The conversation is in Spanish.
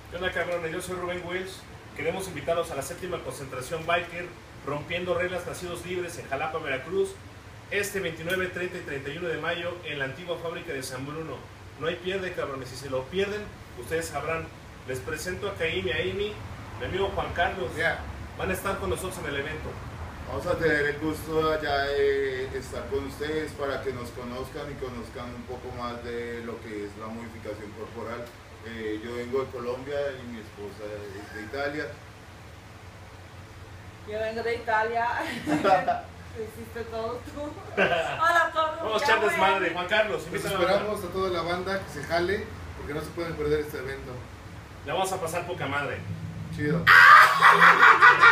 ¿Qué onda, cabrones? Yo soy Rubén Wills. Queremos invitarlos a la 7ª concentración Biker Rompiendo Reglas Nacidos Libres en Jalapa, Veracruz, este 29, 30 y 31 de mayo en la antigua fábrica de San Bruno. No hay pierde, cabrones. Si se lo pierden, ustedes sabrán. Les presento a Caim y a Amy, mi amigo Juan Carlos. Van a estar con nosotros en el evento. Vamos a tener el gusto allá de estar con ustedes para que nos conozcan y conozcan un poco más de lo que es la modificación corporal. Yo vengo de Colombia y mi esposa es de Italia. Yo vengo de Italia. Hiciste todo tú. Hola a todos. Vamos a echar desmadre. Juan Carlos, Pues invita esperamos a toda la banda que se jale, porque no se pueden perder este evento. Le vamos a pasar poca madre. Chido.